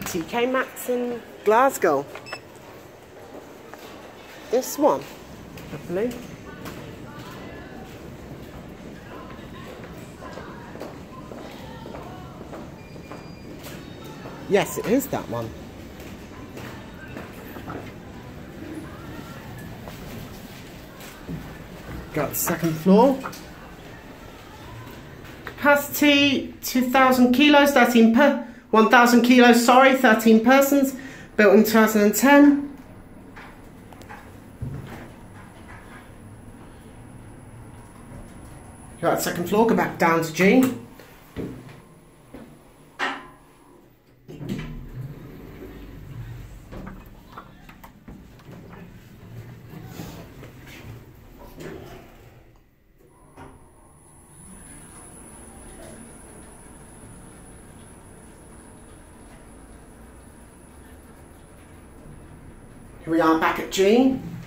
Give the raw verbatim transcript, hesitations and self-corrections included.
Tkmaxx in Glasgow. This one, I believe. Yes, it is that one. Got the second floor. Capacity two thousand kilos, thirteen per one thousand kilos, sorry, thirteen persons. Built in two thousand ten. Got the second floor, go back down to G. Here we are back at G.